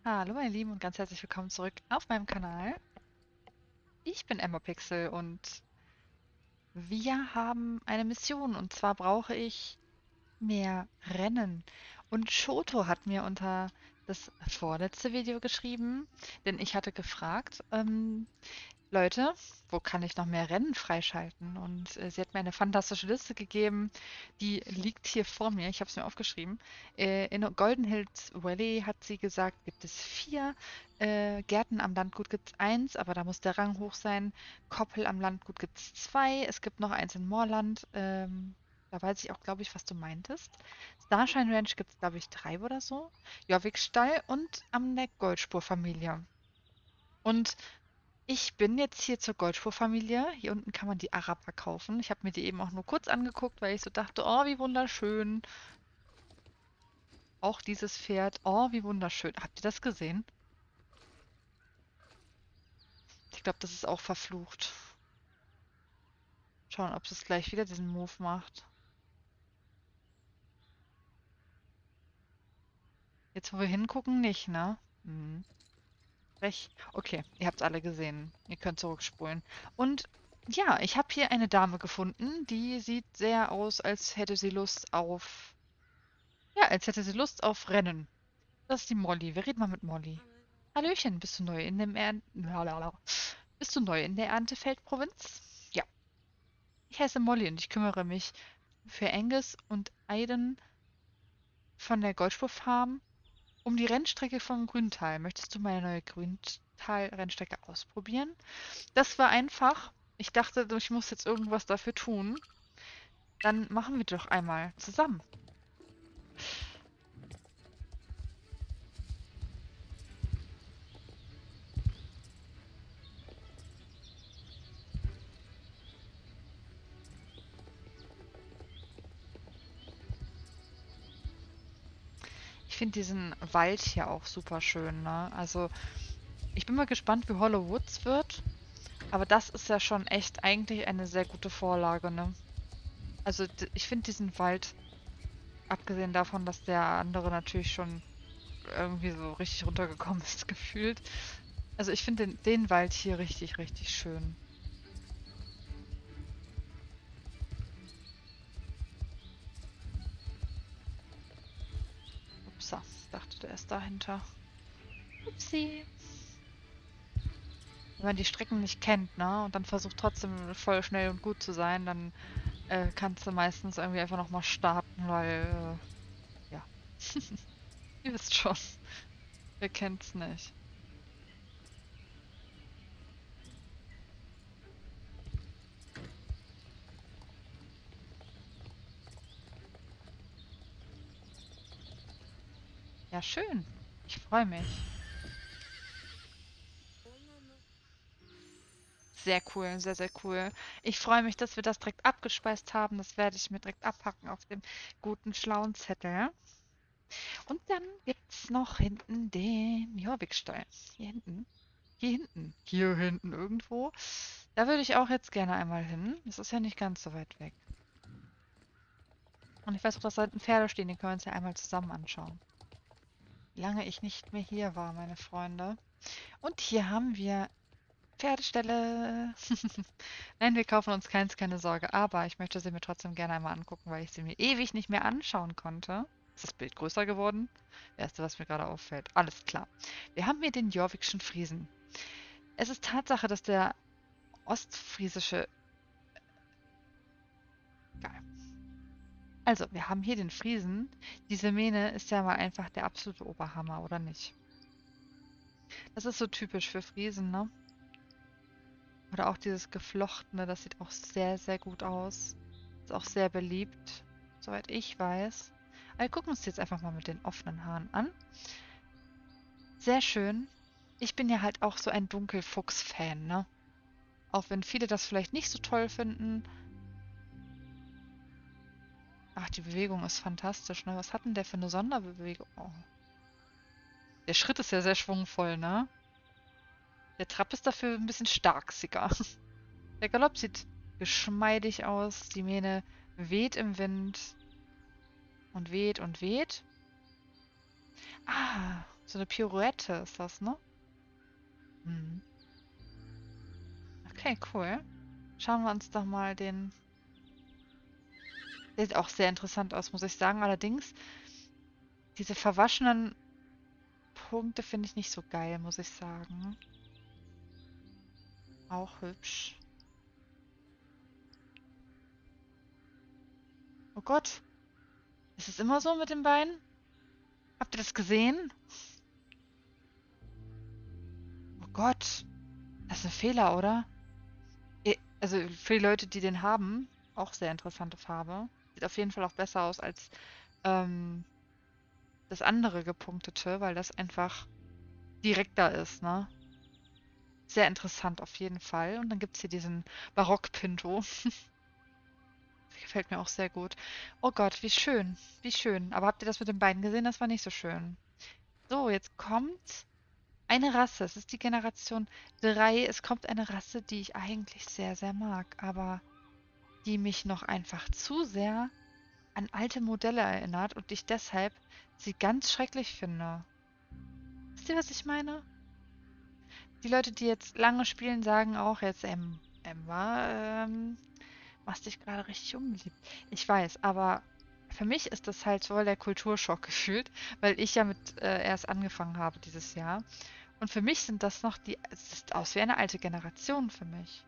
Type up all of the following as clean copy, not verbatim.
Hallo meine Lieben und ganz herzlich willkommen zurück auf meinem Kanal. Ich bin Emma Pixel und wir haben eine Mission und zwar brauche ich mehr Rennen. Und Shoto hat mir unter das vorletzte Video geschrieben, denn ich hatte gefragt, Leute, wo kann ich noch mehr Rennen freischalten? Und sie hat mir eine fantastische Liste gegeben, die liegt hier vor mir. Ich habe es mir aufgeschrieben. In Golden Hills Valley hat sie gesagt, gibt es 4. Gärten am Landgut gibt es 1, aber da muss der Rang hoch sein. Koppel am Landgut gibt es 2. Es gibt noch eins in Moorland. Da weiß ich auch, glaube ich, was du meintest. Starshine Ranch gibt es, glaube ich, 3 oder so. Jorvikstall und am der Goldspur-Familie. Und ich bin jetzt hier zur Goldspur-Familie. Hier unten kann man die Araber kaufen. Ich habe mir die eben auch nur kurz angeguckt, weil ich so dachte, oh, wie wunderschön. Auch dieses Pferd, oh, wie wunderschön. Habt ihr das gesehen? Ich glaube, das ist auch verflucht. Schauen, ob es gleich wieder diesen Move macht. Jetzt, wo wir hingucken, nicht, ne? Hm. Frech. Okay, ihr habt es alle gesehen. Ihr könnt zurückspulen. Und ja, ich habe hier eine Dame gefunden, die sieht sehr aus, als hätte sie Lust auf... Ja, als hätte sie Lust auf Rennen. Das ist die Molly. Wir reden mal mit Molly. Hallöchen, bist du neu in dem Bist du neu in der Erntefeldprovinz? Ja. Ich heiße Molly und ich kümmere mich für Angus und Aiden von der Goldspur-Farm um die Rennstrecke vom Grüntal. Möchtest du meine neue Grüntal-Rennstrecke ausprobieren? Das war einfach. Ich dachte, ich muss jetzt irgendwas dafür tun. Dann machen wir doch einmal zusammen. Ich finde diesen Wald hier auch super schön, ne? Also, ich bin mal gespannt, wie Hollow Woods wird. Aber das ist ja schon echt eigentlich eine sehr gute Vorlage, ne? Also ich finde diesen Wald, abgesehen davon, dass der andere natürlich schon irgendwie so richtig runtergekommen ist, gefühlt. Also ich finde den Wald hier richtig, richtig schön. Upsa, ich dachte, der ist dahinter. Upsi. Wenn man die Strecken nicht kennt, ne? Und dann versucht trotzdem voll schnell und gut zu sein, dann kannst du meistens irgendwie einfach nochmal starten, weil, ja. Ihr wisst schon. Wer kennt's nicht? Ja, schön. Ich freue mich. Sehr cool, sehr, sehr cool. Ich freue mich, dass wir das direkt abgespeist haben. Das werde ich mir direkt abhacken auf dem guten, schlauen Zettel. Und dann gibt es noch hinten den Jorvikstall. Hier hinten. Hier hinten. Hier hinten irgendwo. Da würde ich auch jetzt gerne einmal hin. Das ist ja nicht ganz so weit weg. Und ich weiß auch, dass da hinten Pferde stehen. Die können wir uns ja einmal zusammen anschauen. Wie lange ich nicht mehr hier war, meine Freunde. Und hier haben wir Pferdestelle. Nein, wir kaufen uns keins, keine Sorge. Aber ich möchte sie mir trotzdem gerne einmal angucken, weil ich sie mir ewig nicht mehr anschauen konnte. Ist das Bild größer geworden? Erste, was mir gerade auffällt. Alles klar. Wir haben hier den Jorvikschen Friesen. Es ist Tatsache, dass der ostfriesische... Geil. Also, wir haben hier den Friesen. Diese Mähne ist ja mal einfach der absolute Oberhammer, oder nicht? Das ist so typisch für Friesen, ne? Oder auch dieses Geflochtene, das sieht auch sehr, sehr gut aus. Ist auch sehr beliebt, soweit ich weiß. Aber wir gucken uns die jetzt einfach mal mit den offenen Haaren an. Sehr schön. Ich bin ja halt auch so ein Dunkelfuchs-Fan, ne? Auch wenn viele das vielleicht nicht so toll finden. Ach, die Bewegung ist fantastisch, ne? Was hat denn der für eine Sonderbewegung? Oh. Der Schritt ist ja sehr schwungvoll, ne? Der Trab ist dafür ein bisschen starksiger. Der Galopp sieht geschmeidig aus. Die Mähne weht im Wind und weht und weht. Ah. So eine Pirouette ist das, ne? Mhm. Okay, cool. Schauen wir uns doch mal den... Der sieht auch sehr interessant aus, muss ich sagen. Allerdings, diese verwaschenen Punkte finde ich nicht so geil, muss ich sagen. Auch hübsch. Oh Gott, ist es immer so mit den Beinen? Habt ihr das gesehen? Oh Gott, das ist ein Fehler, oder? Also für die Leute, die den haben, auch sehr interessante Farbe. Sieht auf jeden Fall auch besser aus als ähm, das andere gepunktete, weil das einfach direkter ist, ne? Sehr interessant auf jeden Fall. Und dann gibt es hier diesen Barock-Pinto. Das gefällt mir auch sehr gut. Oh Gott, wie schön. Wie schön. Aber habt ihr das mit den Beinen gesehen? Das war nicht so schön. So, jetzt kommt eine Rasse. Es ist die Generation 3. Es kommt eine Rasse, die ich eigentlich sehr, sehr mag, aber die mich noch einfach zu sehr an alte Modelle erinnert und ich deshalb sie ganz schrecklich finde. Wisst ihr, was ich meine? Die Leute, die jetzt lange spielen, sagen auch jetzt, Emma, machst dich gerade richtig unbeliebt. Ich weiß, aber für mich ist das halt voll der Kulturschock gefühlt, weil ich ja mit erst angefangen habe dieses Jahr. Und für mich sind das noch die, es sieht aus wie eine alte Generation für mich.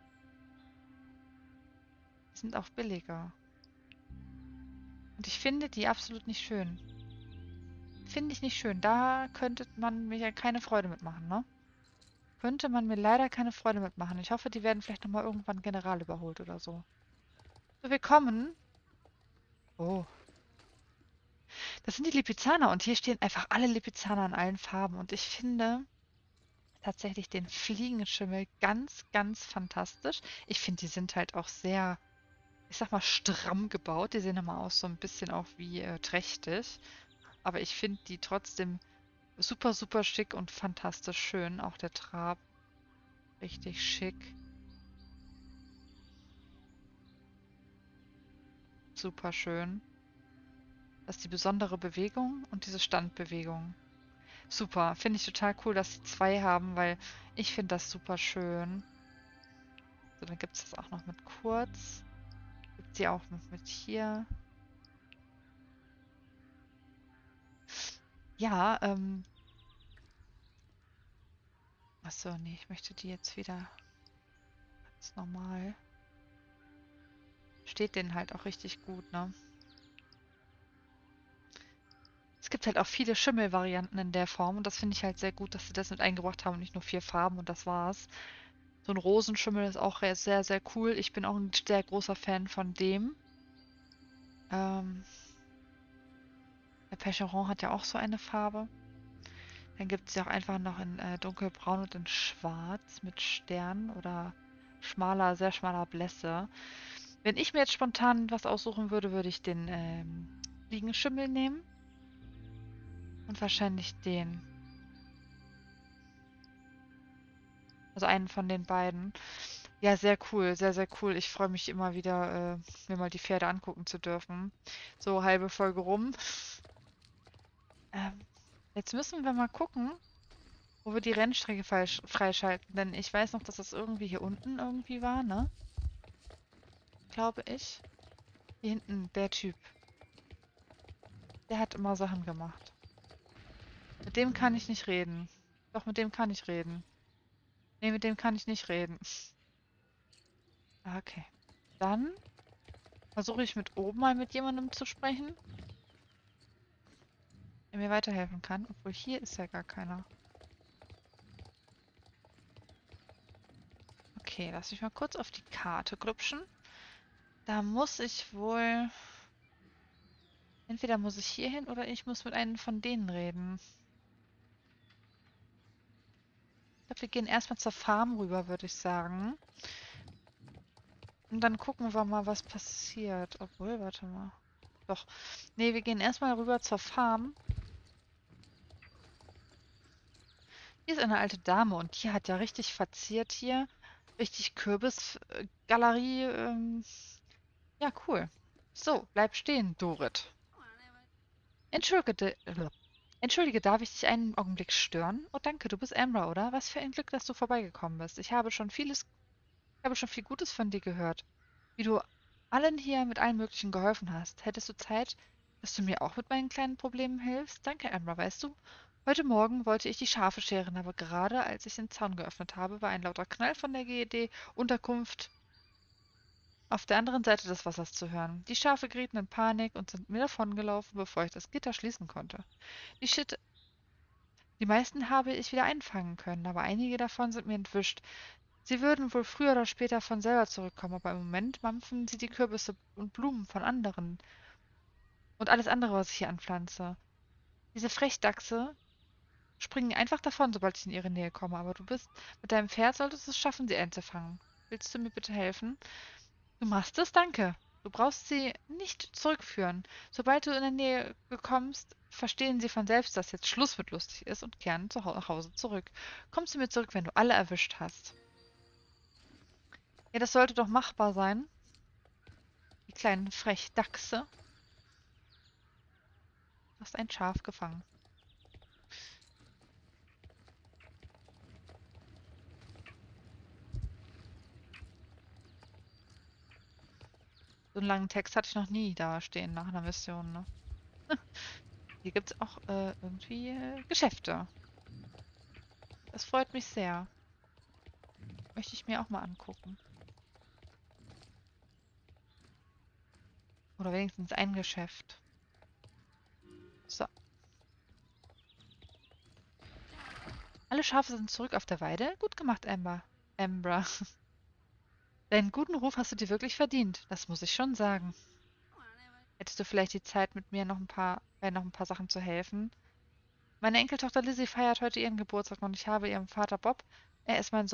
Die sind auch billiger. Und ich finde die absolut nicht schön. Finde ich nicht schön. Da könnte man mir ja keine Freude mitmachen, ne? Könnte man mir leider keine Freude mitmachen. Ich hoffe, die werden vielleicht nochmal irgendwann General überholt oder so. So, wir kommen. Oh, das sind die Lipizzaner und hier stehen einfach alle Lipizzaner in allen Farben. Und ich finde tatsächlich den Fliegenschimmel ganz, ganz fantastisch. Ich finde, die sind halt auch sehr, ich sag mal, stramm gebaut. Die sehen immer aus so ein bisschen auch wie trächtig. Aber ich finde die trotzdem super, super schick und fantastisch schön. Auch der Trab. Richtig schick. Super schön. Das ist die besondere Bewegung und diese Standbewegung. Super. Finde ich total cool, dass sie zwei haben, weil ich finde das super schön. So, dann gibt es das auch noch mit kurz. Gibt sie auch noch mit hier. Ja, achso, nee, ich möchte die jetzt wieder ganz normal. Steht denen halt auch richtig gut, ne? Es gibt halt auch viele Schimmelvarianten in der Form und das finde ich halt sehr gut, dass sie das mit eingebracht haben und nicht nur 4 Farben und das war's. So ein Rosenschimmel ist auch sehr, sehr cool. Ich bin auch ein sehr großer Fan von dem. Ähm, der Percheron hat ja auch so eine Farbe. Dann gibt es ja auch einfach noch in dunkelbraun und in schwarz mit Stern oder schmaler, sehr schmaler Blässe. Wenn ich mir jetzt spontan was aussuchen würde, würde ich den Fliegenschimmel nehmen und wahrscheinlich den. Also einen von den beiden. Ja, sehr cool, sehr, sehr cool. Ich freue mich immer wieder, mir mal die Pferde angucken zu dürfen. So, halbe Folge rum. Ähm, jetzt müssen wir mal gucken, wo wir die Rennstrecke freischalten. Denn ich weiß noch, dass das irgendwie hier unten irgendwie war, ne? Glaube ich. Hier hinten, der Typ. Der hat immer Sachen gemacht. Mit dem kann ich nicht reden. Doch, mit dem kann ich reden. Nee, mit dem kann ich nicht reden. Okay. Dann versuche ich mit oben mal mit jemandem zu sprechen, der mir weiterhelfen kann. Obwohl hier ist ja gar keiner. Okay, lass mich mal kurz auf die Karte grübschen. Da muss ich wohl... Entweder muss ich hier hin oder ich muss mit einem von denen reden. Ich glaube, wir gehen erstmal zur Farm rüber, würde ich sagen. Und dann gucken wir mal, was passiert. Obwohl, warte mal. Doch. Nee, wir gehen erstmal rüber zur Farm. Hier ist eine alte Dame und die hat ja richtig verziert hier. Richtig Kürbisgalerie. Ja, cool. So, bleib stehen, Dorit. Entschuldige, Entschuldige, darf ich dich einen Augenblick stören? Oh, danke, du bist Ambra, oder? Was für ein Glück, dass du vorbeigekommen bist. Ich habe schon viel Gutes von dir gehört. Wie du allen hier mit allem Möglichen geholfen hast. Hättest du Zeit, dass du mir auch mit meinen kleinen Problemen hilfst? Danke, Ambra, weißt du? Heute Morgen wollte ich die Schafe scheren, aber gerade als ich den Zaun geöffnet habe, war ein lauter Knall von der GED-Unterkunft auf der anderen Seite des Wassers zu hören. Die Schafe gerieten in Panik und sind mir davongelaufen, bevor ich das Gitter schließen konnte. Die Shit Die meisten habe ich wieder einfangen können, aber einige davon sind mir entwischt. Sie würden wohl früher oder später von selber zurückkommen, aber im Moment mampfen sie die Kürbisse und Blumen von anderen und alles andere, was ich hier anpflanze. Diese Frechdachse springen einfach davon, sobald ich in ihre Nähe komme, aber du bist mit deinem Pferd solltest es schaffen, sie einzufangen. Willst du mir bitte helfen? Du machst es, danke. Du brauchst sie nicht zurückführen. Sobald du in der Nähe kommst, verstehen sie von selbst, dass jetzt Schluss mit lustig ist und kehren nach Hause zurück. Komm zu mir zurück, wenn du alle erwischt hast. Ja, das sollte doch machbar sein. Die kleinen Frechdachse. Du hast ein Schaf gefangen. So einen langen Text hatte ich noch nie da stehen nach einer Mission, ne? Hier gibt es auch irgendwie Geschäfte. Das freut mich sehr. Möchte ich mir auch mal angucken. Oder wenigstens ein Geschäft. So. Alle Schafe sind zurück auf der Weide. Gut gemacht, Amber. Ambra. Deinen guten Ruf hast du dir wirklich verdient. Das muss ich schon sagen. Hättest du vielleicht die Zeit, mit mir bei noch ein paar Sachen zu helfen? Meine Enkeltochter Lizzie feiert heute ihren Geburtstag und ich habe ihrem Vater Bob, er ist mein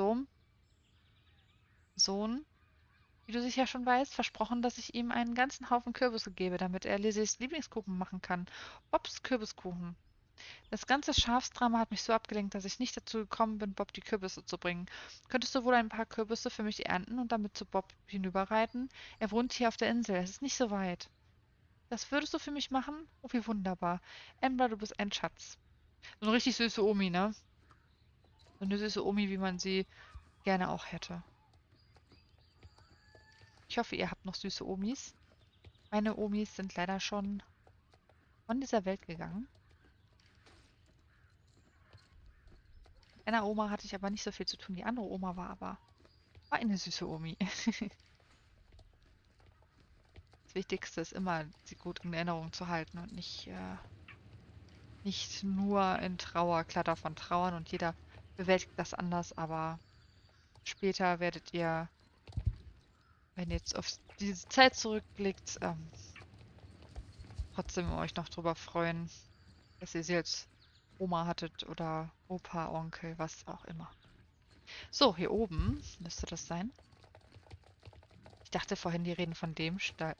Sohn, wie du sicher schon weißt, versprochen, dass ich ihm einen ganzen Haufen Kürbisse gebe, damit er Lizzies Lieblingskuchen machen kann. Bobs Kürbiskuchen. Das ganze Schafsdrama hat mich so abgelenkt, dass ich nicht dazu gekommen bin, Bob die Kürbisse zu bringen. Könntest du wohl ein paar Kürbisse für mich ernten und damit zu Bob hinüberreiten? Er wohnt hier auf der Insel, es ist nicht so weit. Das würdest du für mich machen? Oh, wie wunderbar. Amber, du bist ein Schatz. So eine richtig süße Omi, ne? So eine süße Omi, wie man sie gerne auch hätte. Ich hoffe, ihr habt noch süße Omis. Meine Omis sind leider schon von dieser Welt gegangen. Mit einer Oma hatte ich aber nicht so viel zu tun. Die andere Oma war eine süße Omi. Das Wichtigste ist immer, sie gut in Erinnerung zu halten und nicht nur in Trauerklatter von Trauern und jeder bewältigt das anders, aber später werdet ihr, wenn ihr jetzt auf diese Zeit zurückblickt, trotzdem euch noch drüber freuen, dass ihr sie als Oma hattet oder Opa, Onkel, was auch immer. So, hier oben müsste das sein. Ich dachte vorhin, die reden von dem Stall.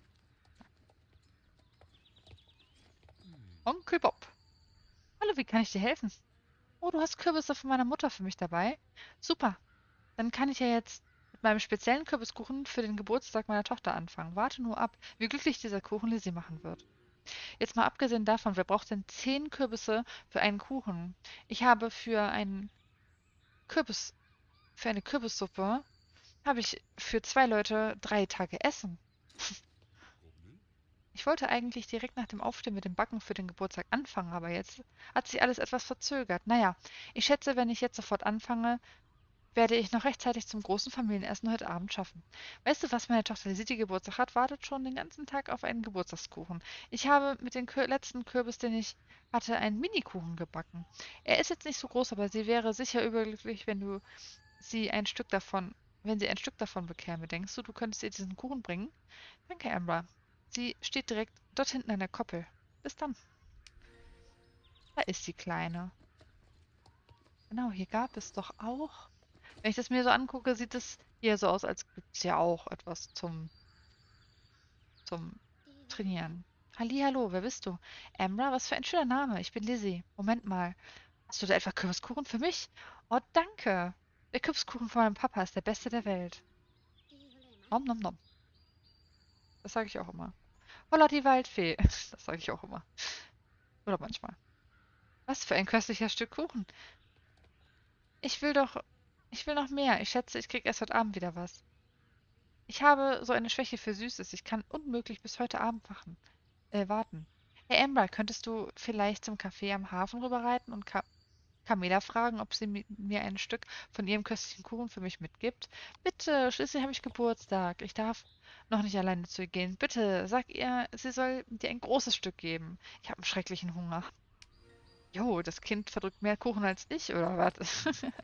Onkel Bob. Hallo, wie kann ich dir helfen? Oh, du hast Kürbisse von meiner Mutter für mich dabei. Super. Dann kann ich ja jetzt mit meinem speziellen Kürbiskuchen für den Geburtstag meiner Tochter anfangen. Warte nur ab, wie glücklich dieser Kuchen Lizzie machen wird. Jetzt mal abgesehen davon, wer braucht denn 10 Kürbisse für einen Kuchen? Ich habe Kürbis, für eine Kürbissuppe, habe ich für 2 Leute 3 Tage Essen. Ich wollte eigentlich direkt nach dem Aufstehen mit dem Backen für den Geburtstag anfangen, aber jetzt hat sich alles etwas verzögert. Naja, ich schätze, wenn ich jetzt sofort anfange, werde ich noch rechtzeitig zum großen Familienessen heute Abend schaffen. Weißt du, was meine Tochter Lizzie Geburtstag hat? Wartet schon den ganzen Tag auf einen Geburtstagskuchen. Ich habe mit dem letzten Kürbis, den ich hatte, einen Minikuchen gebacken. Er ist jetzt nicht so groß, aber sie wäre sicher überglücklich, sie ein Stück davon, wenn sie ein Stück davon bekäme. Denkst du, du könntest ihr diesen Kuchen bringen? Danke, Amber. Sie steht direkt dort hinten an der Koppel. Bis dann. Da ist die Kleine. Genau, hier gab es doch auch. Wenn ich das mir so angucke, sieht es hier so aus, als gibt es ja auch etwas zum Trainieren. Hallihallo, wer bist du? Amber, was für ein schöner Name. Ich bin Lizzie. Moment mal. Hast du da etwa Kürbiskuchen für mich? Oh, danke. Der Kürbiskuchen von meinem Papa ist der beste der Welt. Nom nom nom. Das sage ich auch immer. Holla die Waldfee. Das sage ich auch immer. Oder manchmal. Was für ein köstliches Stück Kuchen. Ich will doch, ich will noch mehr. Ich schätze, ich krieg erst heute Abend wieder was. Ich habe so eine Schwäche für Süßes. Ich kann unmöglich bis heute Abend warten. Hey Amber, könntest du vielleicht zum Café am Hafen rüberreiten und Camilla fragen, ob sie mir ein Stück von ihrem köstlichen Kuchen für mich mitgibt? Bitte, schließlich habe ich Geburtstag. Ich darf noch nicht alleine zu ihr gehen. Bitte, sag ihr, sie soll dir ein großes Stück geben. Ich habe einen schrecklichen Hunger. Jo, das Kind verdrückt mehr Kuchen als ich, oder was?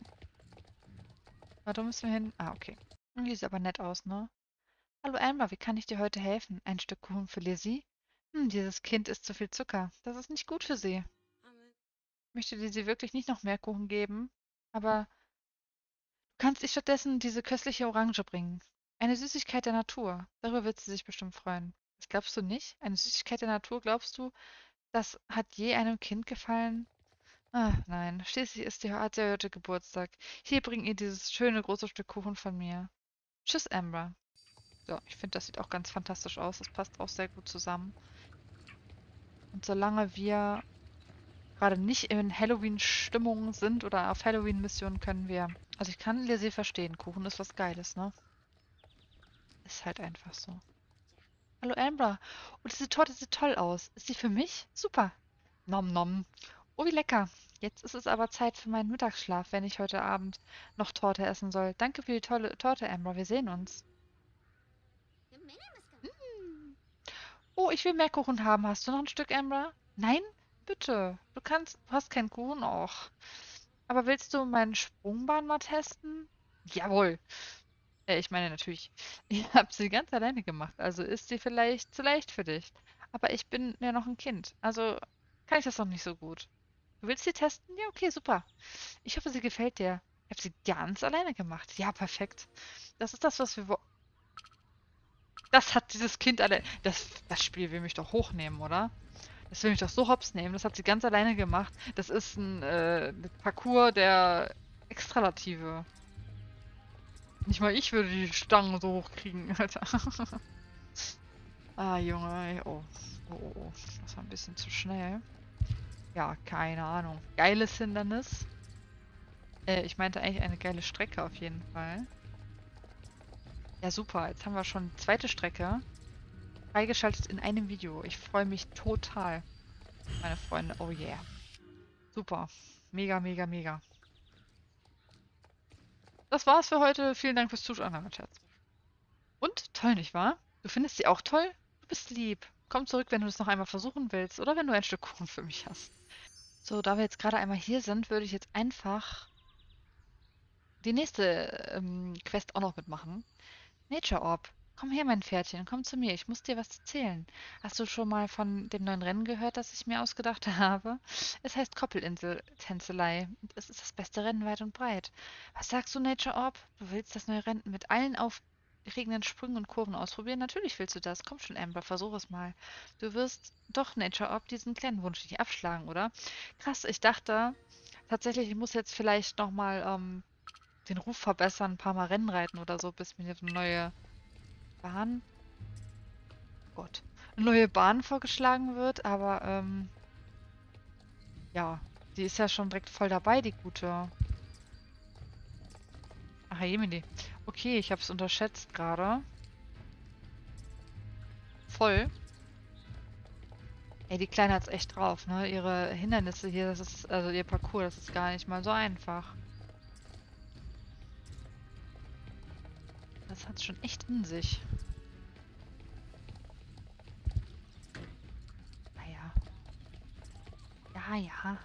Warte, müssen wir hin? Ah, okay. Die sieht aber nett aus, ne? Hallo Amber, wie kann ich dir heute helfen? Ein Stück Kuchen für Lizzie? Dieses Kind isst zu viel Zucker. Das ist nicht gut für sie. Möchte dir sie wirklich nicht noch mehr Kuchen geben? Aber du kannst ihr stattdessen diese köstliche Orange bringen. Eine Süßigkeit der Natur. Darüber wird sie sich bestimmt freuen. Das glaubst du nicht? Eine Süßigkeit der Natur, glaubst du, das hat je einem Kind gefallen? Ah, nein. Schließlich hat sie heute Geburtstag. Hier, bring ihr dieses schöne große Stück Kuchen von mir. Tschüss, Amber. So, ich finde, das sieht auch ganz fantastisch aus. Das passt auch sehr gut zusammen. Und solange wir gerade nicht in Halloween-Stimmung sind oder auf Halloween-Missionen, können wir. Also ich kann Lizzie verstehen. Kuchen ist was Geiles, ne? Ist halt einfach so. Hallo Amber. Oh, diese Torte sieht toll aus. Ist die für mich? Super. Nom nom. Oh, wie lecker. Jetzt ist es aber Zeit für meinen Mittagsschlaf, wenn ich heute Abend noch Torte essen soll. Danke für die tolle Torte, Amber. Wir sehen uns. Mm. Oh, ich will mehr Kuchen haben. Hast du noch ein Stück, Amber? Nein? Bitte. Du hast keinen Kuchen. Och. Aber willst du meinen Sprungbahn mal testen? Jawohl. Ich meine natürlich, ihr habt sie ganz alleine gemacht, also ist sie vielleicht zu leicht für dich. Aber ich bin ja noch ein Kind, also kann ich das noch nicht so gut. Du willst sie testen? Ja, okay, super. Ich hoffe, sie gefällt dir. Ich habe sie ganz alleine gemacht. Ja, perfekt. Das ist das, was wir wollen. Das hat dieses Kind alle. Das Spiel will mich doch hochnehmen, oder? Das will mich doch so hops nehmen. Das hat sie ganz alleine gemacht. Das ist ein Parcours der Extralative. Nicht mal ich würde die Stangen so hochkriegen, Alter. Ah, Junge, ey. Oh. Oh, oh, oh. Das war ein bisschen zu schnell. Ja, keine Ahnung. Geiles Hindernis. Ich meinte eigentlich eine geile Strecke auf jeden Fall. Ja, super. Jetzt haben wir schon die zweite Strecke freigeschaltet in einem Video. Ich freue mich total, meine Freunde. Oh yeah. Super. Mega, mega, mega. Das war's für heute. Vielen Dank fürs Zuschauen, mein Schatz. Und toll, nicht wahr? Du findest sie auch toll? Du bist lieb. Komm zurück, wenn du es noch einmal versuchen willst oder wenn du ein Stück Kuchen für mich hast. So, da wir jetzt gerade einmal hier sind, würde ich jetzt einfach die nächste Quest auch noch mitmachen. Nature Orb. Komm her, mein Pferdchen, komm zu mir. Ich muss dir was erzählen. Hast du schon mal von dem neuen Rennen gehört, das ich mir ausgedacht habe? Es heißt Koppelinsel-Tänzelei. Und es ist das beste Rennen weit und breit. Was sagst du, Nature Orb? Du willst das neue Rennen mit allen aufregenden Sprüngen und Kurven ausprobieren? Natürlich willst du das. Komm schon, Amber, versuch es mal. Du wirst doch, Nature Orb, diesen kleinen Wunsch nicht abschlagen, oder? Krass, ich dachte tatsächlich, ich muss jetzt vielleicht nochmal den Ruf verbessern, ein paar Mal Rennen reiten oder so, bis mir eine neue Bahn, Gott, eine neue Bahn vorgeschlagen wird, aber ja, die ist ja schon direkt voll dabei, die gute. Ach, Jemini. Okay, ich habe es unterschätzt gerade. Voll. Ey, die Kleine hat's echt drauf, ne? Ihre Hindernisse hier, das ist, also ihr Parcours, das ist gar nicht mal so einfach. Das hat's schon echt in sich. Naja. Ja, ja.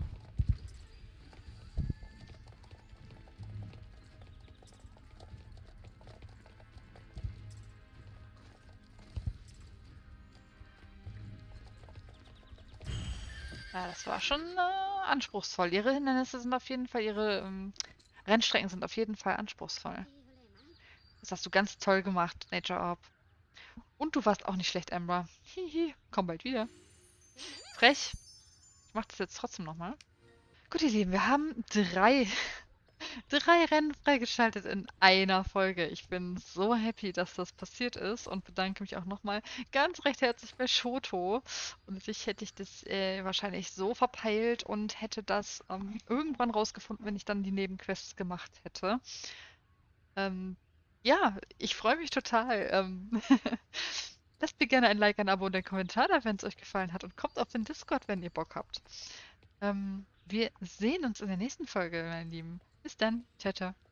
Ja, das war schon anspruchsvoll. Ihre Hindernisse sind auf jeden Fall, ihre Rennstrecken sind auf jeden Fall anspruchsvoll. Das hast du ganz toll gemacht, Nature Orb. Und du warst auch nicht schlecht, Amber. Hihi, komm bald wieder. Frech. Ich mach das jetzt trotzdem nochmal. Gut, ihr Lieben, wir haben drei 3 Rennen freigeschaltet in einer Folge. Ich bin so happy, dass das passiert ist und bedanke mich auch nochmal ganz recht herzlich bei Shoto. Und sich hätte ich das wahrscheinlich so verpeilt und hätte das irgendwann rausgefunden, wenn ich dann die Nebenquests gemacht hätte. Ähm, ja, ich freue mich total. Lasst mir gerne ein Like, ein Abo und einen Kommentar da, wenn es euch gefallen hat. Und kommt auf den Discord, wenn ihr Bock habt. Wir sehen uns in der nächsten Folge, meine Lieben. Bis dann. Ciao, ciao.